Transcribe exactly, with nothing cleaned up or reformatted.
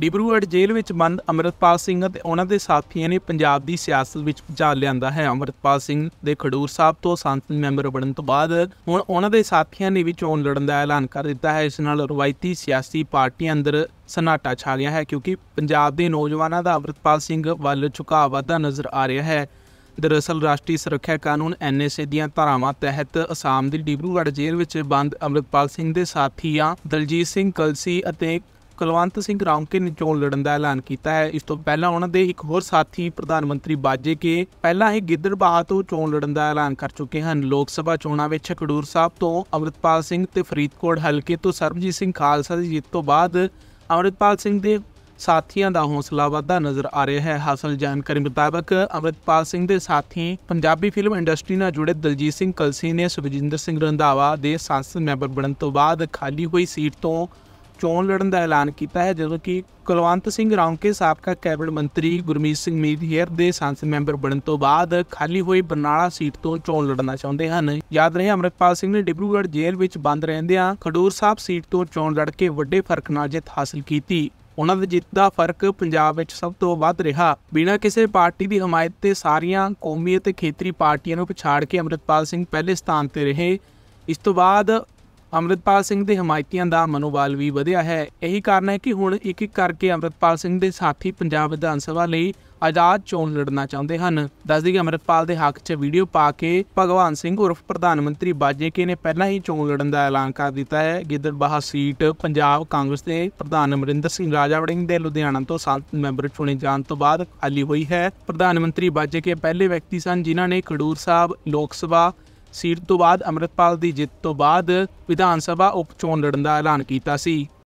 Dibrugarh jail विच बंद अमृतपाल सिंह ते उन्हां दे साथियों ने पंजाब दी सियासत विच भुचाल लिआंदा है। अमृतपाल सिंह दे खडूर साहब तो सांसद मैंबर बनन तो बाद हुण उन्हां दे साथियों ने भी चोण लड़न दा ऐलान कर दिता है। इस नाल रवायती सियासी पार्टियां अंदर सन्नाटा छा गया है, क्योंकि पंजाब दे नौजवानों का अमृतपाल सिंह वल झुकाव वधदा नज़र आ रहा है। दरअसल राष्ट्रीय सुरक्षा कानून एन एस ए दीआं धारावां तहत आसाम की डिब्रूगढ़ जेल विच बंद अमृतपाल सिंह दे साथियां दलजीत सिंह कलसी अते कुलवंत सिंह राउंके ने चोण लड़न का ऐलान किया है। इस तो पहला उन्होंने एक होर साथी प्रधानमंत्री बाजे के पहला ही गिद्दड़बाहा तो चोण लड़न का ऐलान कर चुके हैं। लोक सभा चोणां विच खडूर साहब तो अमृतपाल सिंह ते फरीदकोट हल्के तो सरबजीत सिंह खालसा की जित तो बाद अमृतपाल सिंह के साथियों का हौसला वधदा नज़र आ रहा है। हासिल जानकारी मुताबिक अमृतपाल सिंह के साथी पंजाबी फिल्म इंडस्ट्री नाल जुड़े दलजीत सिंह कलसी ने सुखजिंदर सिंह रंधावा के सांसद मैंबर बनने तो बाद खाली हुई सीट तो चोण लड़न का ऐलान किया है, जदों कि कुलवंत सिंह राउंके साबका कैबिनेट मंत्री गुरमीत सिंह मीरहेर के सांसद मैंबर बनने तो बाद खाली हुई बरनाला सीट तो चोण लड़ना चाहते हैं। याद रहे अमृतपाल सिंह ने डिब्रूगढ़ जेल विच बंद रहंदियां खडूर साहब सीट तो चोण लड़ के वड्डे फर्क नाल जित हासिल की। उन्हां दी जित का फर्क पंजाब विच सब तो वध रहा। बिना किसी पार्टी की हमायत ते सारियां कौमी ते खेतरी पार्टियां नूं पछाड़ के अमृतपाल सिंह पहले स्थान ते रहे। इस तो बाद अमृतपाल सिंह के हमायतियों का मनोबल भी वधिया है। यही कारण है कि हुण एक एक करके अमृतपाल सिंह के साथी पंजाब विधान सभा लई आज़ाद चोण लड़ना चाहते हैं। दस दी अमृतपाल के हक च वीडियो पा के भगवान सिंह उर्फ प्रधानमंत्री बाजे के ने पहला ही चोण लड़न का ऐलान कर दिता है। गिद्दड़बाहा सीट पंजाब कांग्रेस के प्रधान अमरिंदर सिंह राजा वड़िंग के लुधियाना तो सांसद मैंबर चुने जाने तो बाद खाली हुई है। प्रधानमंत्री बाजे के पहले व्यक्ति सन जिन्होंने खडूर साहब लोक सभा सीट तो बाद अमृतपाल की जित तो बाद विधान सभा उप चोण लड़न का ऐलान किया सी।